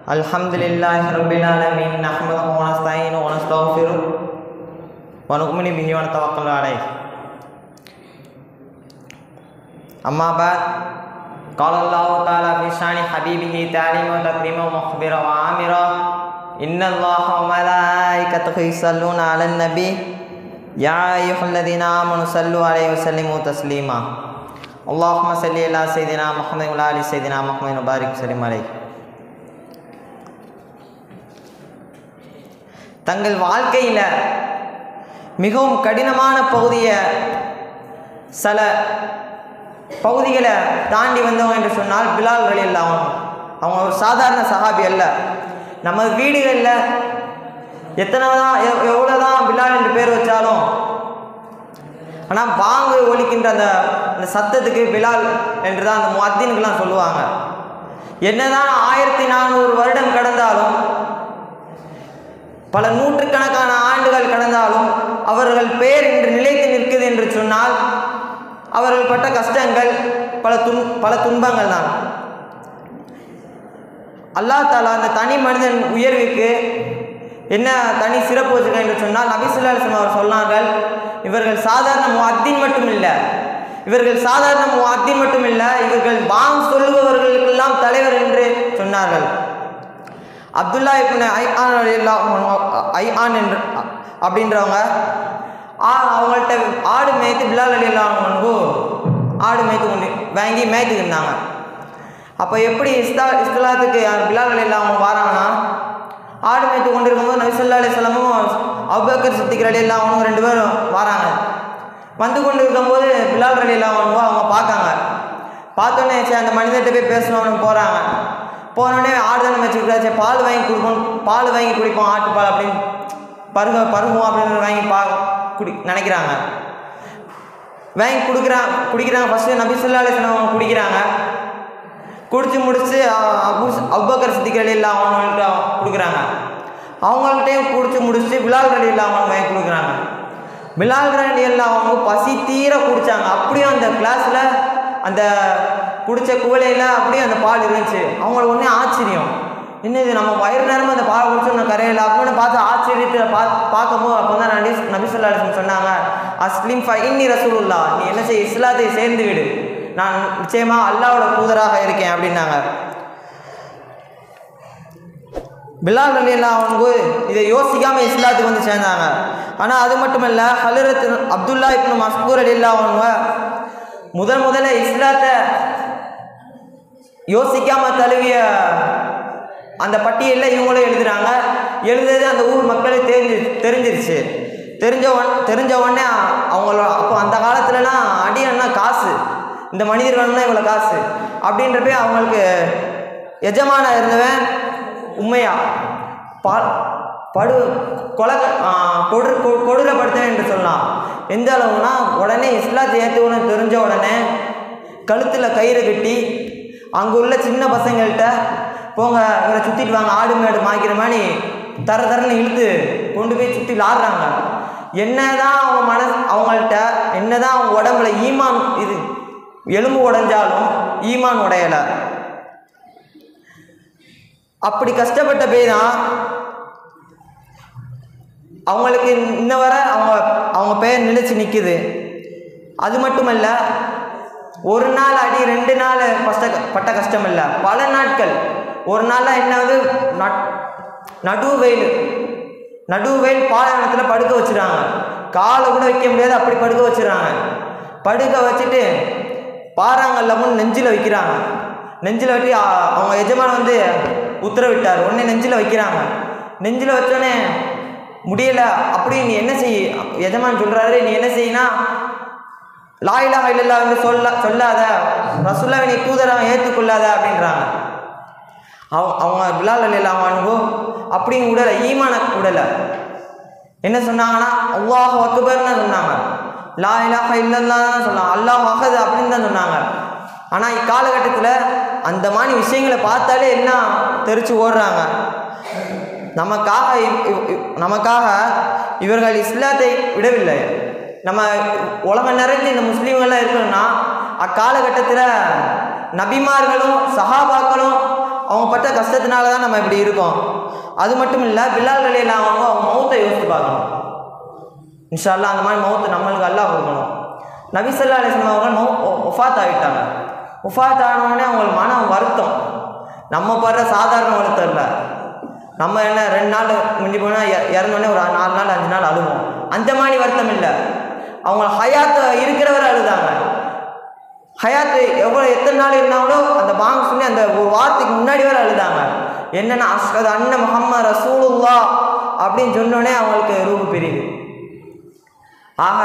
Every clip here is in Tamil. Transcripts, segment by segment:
Alhamdulillahi rabbil alamin nahmaduhu wa nasta'inuhu wa nastaghfiruh wa nu'minu bihi wa natawakkalu alayh. Amma ba'd, qala Allah ta'ala fi shani habibihi ta'lima wa takrima wa mukhbira wa amira inna Allaha wa malaikatahu yusalluna 'alan nabi ya ayyuhalladhina amanu sallu 'alaihi wa sallimu taslima. Allahumma salli ala sayyidina Muhammadin wa ala ali sayyidina Muhammadin wa barik sallim alayhi. தங்கள் வாழ்க்கையில் மிகவும் கடினமான சில பகுதிகளை தாண்டி வந்தவங்க என்று சொன்னால் பிலால் ரலியல்லாஹு அன்ஹு. அவங்க ஒரு சாதாரண சஹாபி அல்ல. நம்ம வீடுகளில் எவ்வளோதான் பிலால் என்று பேர் வச்சாலும், ஆனால் பாங்கு ஒலிக்கின்ற அந்த சத்தத்துக்கு பிலால் என்று தான் அந்த முஅத்தின்கெல்லாம் சொல்லுவாங்க. என்னதான் 1400 வருடம் கடந்தாலும், பல நூற்றுக்கணக்கான ஆண்டுகள் கடந்தாலும் அவர்கள் பேர் இன்று நிலைத்து நிற்குது என்று சொன்னால் அவர்கள் பட்ட கஷ்டங்கள் பல துன்பங்கள் தான். அல்லாஹ் தஆலா அந்த தனி மனிதன் உயர்வுக்கு என்ன தனி சிறப்பு வச்சுக்க என்று சொன்னால், நபி ஸல்லல்லாஹு அலைஹி வஸல்லம் அவர் சொன்னார்கள், இவர்கள் சாதாரண முஅத்தின் மட்டும் இல்லை, இவர்கள் பாங் சொல்லுபவர்களுக்கெல்லாம் தலைவர் என்று சொன்னார்கள். அப்துல்லா இப்னு ஐஆன் என்று அப்படின்றவங்க அவங்கள்ட்ட ஆடு மேய்த்து பிலால் ரலியல்லாஹு அன்ஹு ஆடு வாங்கி மேய்த்துக்கு இருந்தாங்க. அப்போ எப்படி இஸ்லாத்துக்கு பிலால் ரலியல்லாஹு அன்ஹு வராங்கன்னா, ஆடு மேய்த்து கொண்டு இருக்கும்போது நபி ஸல்லல்லாஹு அலைஹி வஸல்லமும் அபூபக்கர் சித்திக் ரலியல்லாஹு அன்ஹு 2 பேரும் வராங்க. வந்து கொண்டு இருக்கும்போது பிலால் ரலியல்லாஹு அன்ஹு அவங்க பார்க்காங்க. பார்த்தோன்னே சரி அந்த மனிதர்கிட்ட போய் பேசணும்னு போகிறாங்க. போனோடனே ஆடு தானே மேய்ச்சிருக்காச்சு, பால் வாங்கி குடிப்போம், ஆட்டுப்பால் அப்படின்னு பருகுவோம் அப்படின்னு வாங்கி நினைக்கிறாங்க. வாங்கி குடிக்கிறாங்க. ஃபஸ்ட்டு நபி ஸல்லல்லாஹு அலைஹி வஸல்லம் அவங்க குடிக்கிறாங்க. குடிச்சு முடிச்சு அபூபக்கர் சித்திக் ரலியல்லாஹு அன்ஹு கொடுக்குறாங்க. அவங்கள்ட்டையும் குடிச்சு முடிச்சு பிலால் ரலியல்லாஹு அன்ஹு வாங்கி கொடுக்குறாங்க. பிலால் ரலியல்லாஹு அன்ஹு பசி தீர குடித்தாங்க. அப்படியும் அந்த கிளாஸில் அந்த குடித்த குவளையில் அப்படியே அந்த பால் இருந்துச்சு. அவங்களுக்கு ஒன்றே ஆச்சரியம், இன்னும் இது நம்ம வயிறு நேரமாக அந்த பால் குடிச்சோம் நான் கரையில் அப்படின்னு பார்த்து ஆச்சரியத்தில் பார்க்கும்போது அப்போ தான் நபி ஸல்லல்லாஹு அலைஹி வஸல்லம் சொன்னாங்க, அஸ்லிம் ஃப இன்னி ரசூலுல்லாஹ், நீ என்ன செய்ய, இஸ்லாத்தை சேர்ந்து விடு, நான் நிச்சயமாக அல்லாஹ்வோட தூதராக இருக்கேன் அப்படின்னாங்க. பிலால் ரலியல்லாஹு அன்ஹு இதை யோசிக்காமல் இஸ்லாத்துக்கு வந்து சேர்ந்தாங்க. ஆனால் அது மட்டுமல்ல, ஹலரத் அப்துல்லா இப்னு மஸ்ஊத் ரலியல்லாஹு அன்ஹு முதல்ல இஸ்லாத்தை யோசிக்காமல் தழுவிய அந்த பட்டியலில் இவங்களும் எழுதுகிறாங்க. எழுதுறது அந்த ஊர் மக்களுக்கு தெரிஞ்சிருச்சு. தெரிஞ்ச உடனே அவங்களோட அப்போ அந்த காலத்துலலாம் அடியன்னா காசு, இந்த மனிதர்கள்னா இவ்வளோ காசு அப்படின்றப்ப அவங்களுக்கு எஜமான இருந்தவன் உண்மையா கொடூரப்படுத்தவன் என்று சொல்லலாம். எந்த அளவுனா, உடனே இஸ்லாத்தை ஏற்றுக்கணும்னு தெரிஞ்ச உடனே கழுத்தில் கயிறு கட்டி அங்கே உள்ள சின்ன பசங்கள்கிட்ட போங்க இவரை சுற்றிட்டு வாங்க, ஆடு மேடு மாய்க்கிற மாதிரி தரன்னு இழுத்து கொண்டு போய் சுற்றி விளாடுறாங்க. என்னதான் அவங்கள்ட்ட என்னதான் அவங்க உடம்புல ஈமான் இது எலும்பு உடைஞ்சாலும் ஈமான் உடையலை. அப்படி கஷ்டப்பட்ட போய் தான் அவங்களுக்கு இன்ன வரை அவங்க பெயர் நிலைச்சு நிற்குது. அது மட்டுமல்ல, ஒரு நாள் அடி 2 நாள் பட்ட கஷ்டம் இல்லை, பல நாட்கள். ஒரு நாளில் என்னது நடுவெயில் பாலைவனத்தில் படுக்க வச்சுறாங்க. காலை கூட வைக்க முடியாது, அப்படி படுக்க வச்சுறாங்க. படுக்க வச்சுட்டு பாறாங்கல்ல முன் நெஞ்சில் வைக்கிறாங்க. நெஞ்சில் வச்சு அவங்க எஜமான் வந்து உத்தரவிட்டார். உடனே நெஞ்சில் வைக்கிறாங்க. நெஞ்சில் வச்சோடனே முடியலை. அப்படி நீ என்ன செய்ய, எஜமான் சொல்கிறாரு, நீ என்ன செய்யினா லா இலாஹா இல்லல்லாஹ் என்று சொல்லாத, ரசூலுல்லாஹ்வை நீ தூதராக ஏற்றுக்கொள்ளாத அப்படின்றாங்க. அவங்க பிலால் ரலியல்லாஹு அன்ஹு அப்படியும் விடலை, ஈமான விடலை. என்ன சொன்னாங்கன்னா அல்லாஹு அக்பர்னு சொன்னாங்க, லா இலாஹா இல்லல்லாஹ்னு சொன்னாங்க, அல்லாஹு அஹத் அப்படின்னு தான் சொன்னாங்க. ஆனால் இக்காலகட்டத்தில் அந்த மாதிரி விஷயங்களை பார்த்தாலே எல்லாம் தெரிச்சு ஓடுறாங்க. நமக்காக இவர்கள் இஸ்லாத்தை விடவில்லை. நம்ம உலகம் நிறைஞ்சு இந்த முஸ்லீம்கள்லாம் இருக்கணும்னா அக்காலகட்டத்தில் நபிமார்களும் சஹாபாக்களும் அவங்க பட்ட கஷ்டத்தினால தான் நம்ம இப்படி இருக்கோம். அது மட்டும் இல்லை, பிலால் ரலியல்லாஹு அன்ஹு அவங்க மௌத்தை யோசித்து பார்க்கணும். இன்ஷா அல்லாஹ் அந்த மாதிரி மௌத்து நம்மளுக்கு அல்லாஹ் கொடுக்கணும். நபி ஸல்லல்லாஹு அலைஹி வஸல்லம் அவர்கள் ஒஃபாத் ஆகிட்டாங்க. ஒஃபாத் ஆனவுடனே அவங்களுக்கு மன வருத்தம். நம்ம படுற சாதாரண வருத்தம் இல்லை. நம்ம என்ன 2 நாள் முடிஞ்சு போனால் இறந்தோடனே ஒரு 4 நாள் 5 நாள் அழுவோம். அந்த மாதிரி வருத்தம் இல்லை. அவங்க ஹயாத்து இருக்கிறவரை அழுதாங்க. ஹயாத்து எத்தனை நாள் இருந்தாங்களோ அந்த பாங்க் சொல்லி அந்த ஒரு வார்த்தைக்கு முன்னாடி வரை அழுதாங்க. என்னென்னா அஷ்ஹது அன்ன முஹம்மது ரசூலுல்லாஹ் அப்படின்னு சொன்னோடனே அவங்களுக்கு ரூபு பிரியுது. ஆக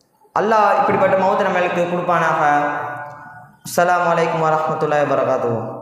அல்லாஹ் இப்படிப்பட்ட மௌத்தை நம்மளுக்கு கொடுப்பானாக. அஸ்ஸலாமு அலைக்கும் வரஹ்மத்துல்லாஹி வபரகாத்துஹு.